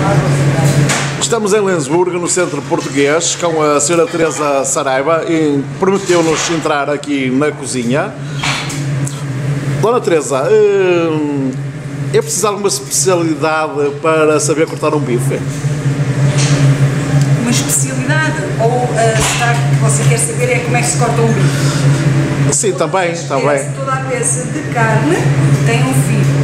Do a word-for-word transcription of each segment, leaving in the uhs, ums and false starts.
Estamos em Lenzburgo, no centro português, com a senhora Teresa Saraiva e prometeu-nos entrar aqui na cozinha. Dona Teresa, é preciso alguma especialidade para saber cortar um bife? Uma especialidade? Ou uh, que você quer saber é como é que se corta um bife? Sim, toda também, peça, também. Toda a peça de carne tem um fio.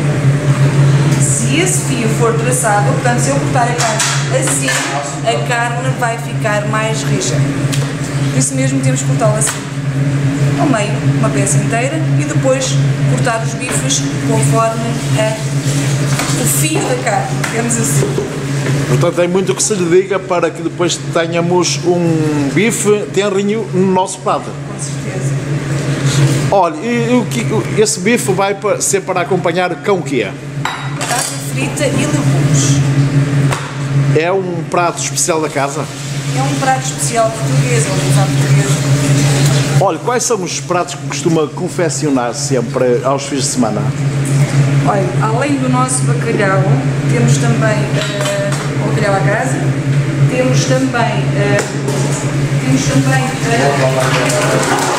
Se esse fio for traçado, portanto, se eu cortar a carne assim, a carne vai ficar mais rija. Por isso mesmo temos que cortá-la assim, ao meio, uma peça inteira, e depois cortar os bifes conforme a, o fio da carne, digamos assim. Portanto, tem muito que se lhe diga para que depois tenhamos um bife tenrinho no nosso prato. Com certeza. Olha, e, e, esse bife vai ser para acompanhar com o quê? Batata frita e legumes. É um prato especial da casa? É um prato especial português, é um prato português. Olha, quais são os pratos que costuma confeccionar sempre aos fins de semana? Olha, além do nosso bacalhau, temos também uh, o bacalhau à casa, temos também, uh, temos também uh,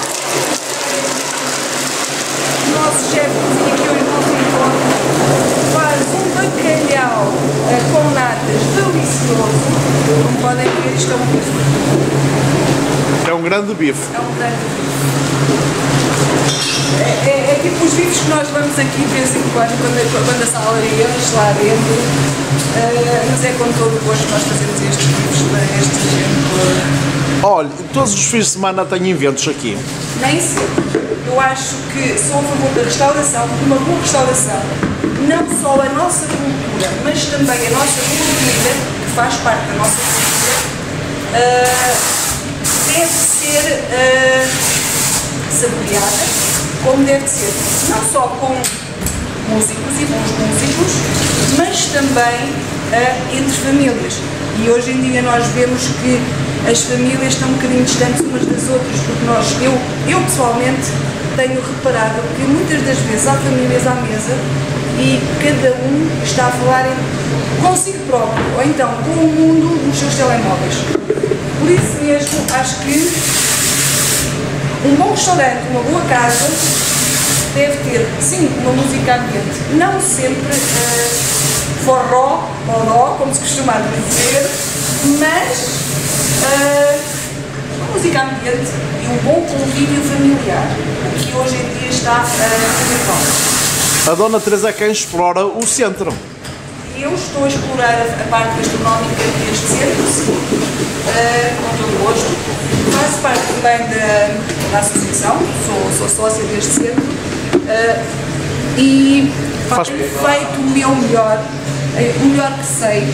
o nosso chefe de cozinha que hoje não se encontra, faz um bacalhau uh, com natas delicioso. Como podem ver, isto é um bife. É um grande bife. É um grande bife. É, é, é tipo os bifes que nós vamos aqui de vez em quando, quando, quando a sala enche lá dentro, uh, mas é com todo o gosto que nós fazemos estes bifes para este gente. Olha, todos os fins de semana têm eventos aqui. Nem sempre. Eu acho que sou a favor da restauração, de uma boa restauração, não só a nossa cultura, mas também a nossa comida, que faz parte da nossa cultura, uh, deve ser uh, saboreada como deve ser, não só com músicos e bons músicos, mas também uh, entre famílias. E hoje em dia nós vemos que as famílias estão um bocadinho distantes umas das outras, porque nós, eu, eu pessoalmente tenho reparado que muitas das vezes há famílias à mesa e cada um está a falar consigo próprio, ou então com o mundo nos seus telemóveis. Por isso mesmo, acho que um bom restaurante, uma boa casa, deve ter, sim, uma música ambiente. Não sempre uh, forró, poró, como se costuma dizer, mas uh, uma música ambiente e um bom convívio familiar, o que hoje em dia está a fazer falta. A Dona Teresa é quem explora o centro. Eu estou a explorar a, a parte gastronómica deste centro, sim, uh, com todo o gosto. Faço parte também da, da associação, sou, sou sócia deste centro uh, e Faz... tenho feito o meu melhor, o melhor que sei,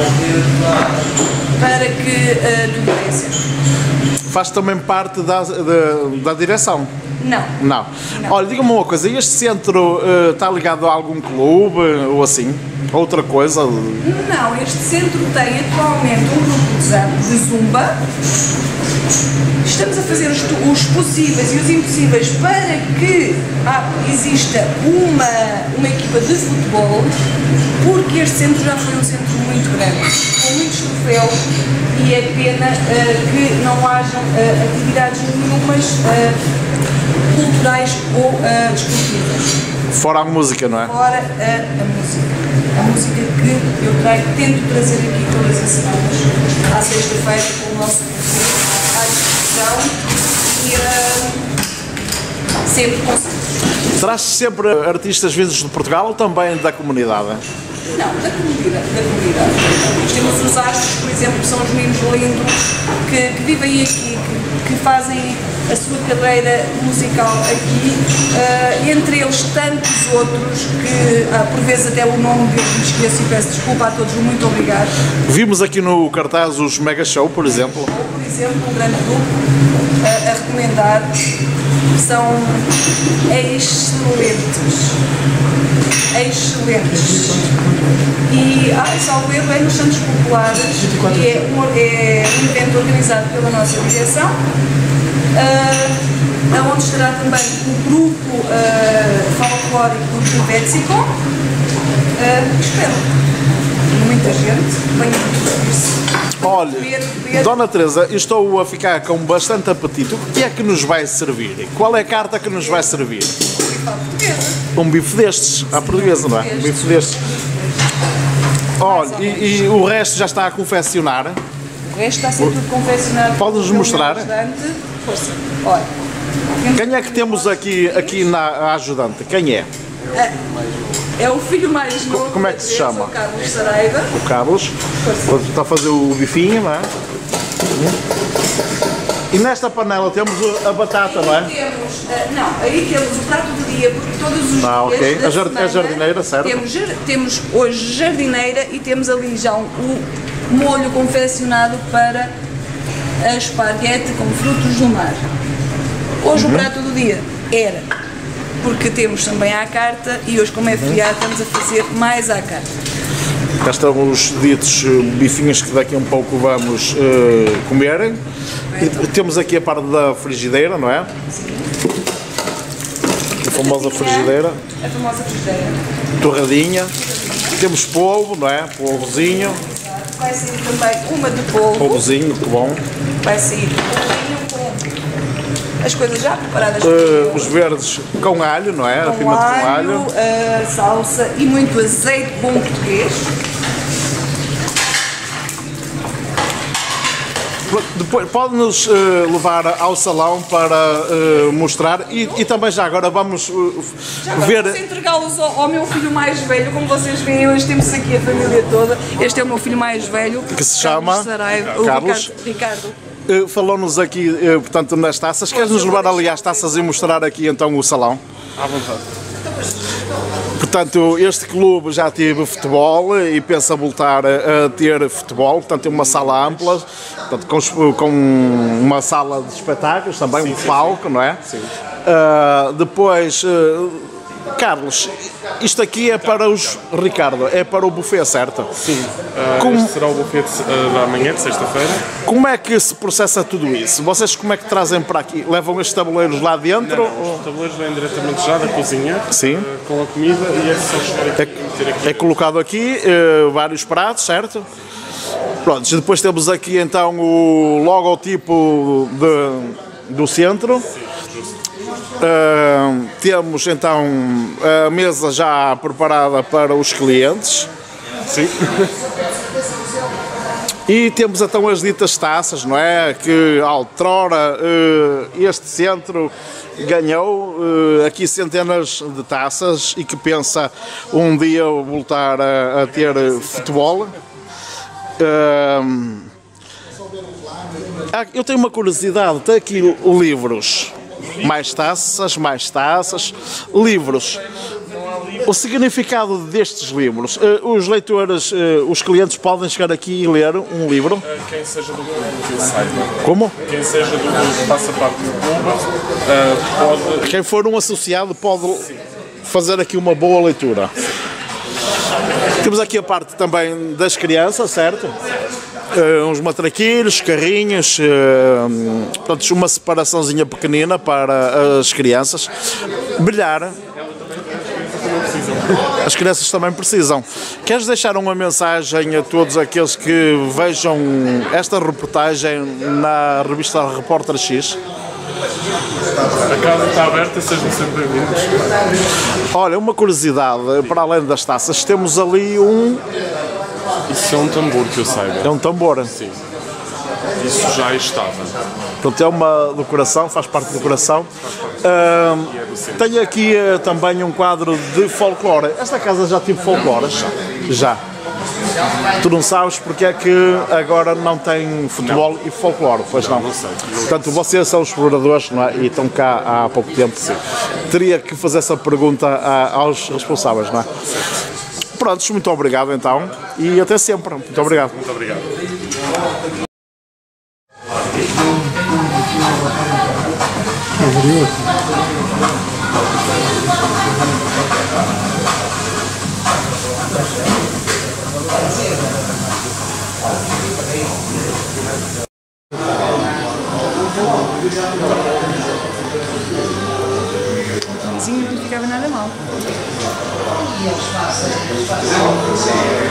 para que uh, tudo dê certo. Faz também parte da, da, da direção? Não. Não. Não. Olha, diga-me uma coisa, este centro uh, está ligado a algum clube ou assim? Outra coisa? Não, este centro tem atualmente um grupo de zumba. Estamos a fazer os, os possíveis e os impossíveis para que ah, exista uma, uma equipa de futebol, porque este centro já foi um centro muito grande, com muitos troféus, e é pena uh, que não hajam uh, atividades nenhumas uh, culturais ou uh, desportivas. Fora a música, não é? Fora a, a música. A música que eu trago, tento trazer aqui todas as semanas, à sexta-feira, com o nosso concerto, à discussão e uh, sempre concertos. Traz sempre artistas vindos de Portugal ou também da comunidade? Não, da comunidade. Da comunidade. Nós temos os astros, por exemplo, que são os meninos lindos, que, que vivem aqui, que, que fazem a sua carreira musical aqui, uh, entre eles tantos outros que, uh, por vezes até o nome deles me esqueço e peço desculpa a todos, muito obrigado. Vimos aqui no cartaz os Mega Show, por exemplo. Ou, por exemplo, um grande grupo uh, a recomendar, são excelentes, excelentes. E, ah, salvo erro, é nos Santos Populares, que é um, é um evento organizado pela nossa direção, uh, onde estará também o grupo uh, folclórico do Vétsico. Uh, espero. Muito muita gente, venham divertir-se. Olha, Dona Teresa, eu estou a ficar com bastante apetite. O que é que nos vai servir? Qual é a carta que nos vai servir? Um bife destes, à portuguesa, não é? Um bife destes. Olha, e, e o resto já está a confeccionar? O resto está a ser tudo confeccionado. Pode-nos mostrar? Força. Olha. Quem é que temos aqui, aqui na ajudante? Quem é? É o filho mais novo. Como é que se chama? O Carlos Saraiva. O Carlos. Está a fazer o bifinho, não é? E nesta panela temos a batata, não é? Temos, não, aí temos o prato do dia, porque todos os dias. Ah, ok. Da A, jard semana, a jardineira, certo? Temos, temos hoje jardineira e temos ali já um, o molho confeccionado para a esparguete com frutos do mar. Hoje uhum. o prato do dia era, porque temos também à carta e hoje, como é feriado, estamos a fazer mais à carta. Cá estão os ditos bifinhos que daqui a um pouco vamos uh, comer. E temos aqui a parte da frigideira, não é? Sim. A famosa frigideira. A famosa frigideira. Torradinha. Temos polvo, não é? Polvozinho. Vai sair também uma de polvo. Polvozinho, que bom. Vai sair polvinho com as coisas já preparadas. Uh, os verdes com alho, não é? Com a pimenta alho, com alho. Uh, salsa e muito azeite bom português. Depois pode-nos uh, levar ao salão para uh, mostrar e, e também já agora vamos uh, já agora ver. Vamos entregá-los ao, ao meu filho mais velho, como vocês veem, hoje temos aqui a família toda. Este é o meu filho mais velho, que se chama Saraiva, o Carlos. Ricardo. Ricardo. Uh, Falou-nos aqui, uh, portanto, nas taças. Queres-nos levar ali às taças e mostrar aqui então o salão? À vontade. Portanto, este clube já teve futebol e pensa voltar a, a ter futebol, portanto tem uma sala ampla, portanto, com, com uma sala de espetáculos, também sim, um sim, palco, sim. não é? Sim. Uh, depois, uh, Carlos, isto aqui é para os, Ricardo, é para o buffet, certo? Sim, uh, como, este será o buffet de, uh, da manhã, de sexta-feira. Como é que se processa tudo isso? Vocês como é que trazem para aqui? Levam estes tabuleiros lá dentro? Não, não, os tabuleiros vêm diretamente já da cozinha, sim. Uh, com a comida e é só chegar aqui é, e meter aqui. É colocado aqui uh, vários pratos, certo? Pronto, depois temos aqui então o logotipo de, do centro. Sim, justo. Uh, temos então a mesa já preparada para os clientes. Sim. E temos então as ditas taças, não é? Que outrora uh, este centro ganhou uh, aqui centenas de taças e que pensa um dia voltar a, a ter futebol. Uh, eu tenho uma curiosidade, tem aqui livros. Mais taças, mais taças, livros. O significado destes livros, os leitores, os clientes podem chegar aqui e ler um livro? Quem seja do clube que saiba. Como? Quem seja do clube que faça parte do clube pode... Quem for um associado pode fazer aqui uma boa leitura. Temos aqui a parte também das crianças, certo? Uh, uns matraquilhos, carrinhos, uh, portanto, uma separaçãozinha pequenina para as crianças. Bilhar. As crianças também precisam. Queres deixar uma mensagem a todos aqueles que vejam esta reportagem na revista Repórter X? A casa está aberta, sejam sempre bem-vindos. Olha, uma curiosidade, para além das taças, temos ali um... Isso é um tambor, que eu saiba. É um tambor? Sim. Isso já estava. Portanto, é uma decoração, faz parte da decoração. Uh, tenho aqui uh, também um quadro de folclore. Esta casa já tive folclore? Já. Tu não sabes porque é que agora não tem futebol não. e folclore, pois não? Não, não sei. Portanto, vocês são exploradores, não é? E estão cá há pouco tempo. Sim. Teria que fazer essa pergunta a, aos responsáveis, não é? Prontos, muito obrigado então e até sempre. Muito obrigado. Muito obrigado. Vizinho não ficava nada mal.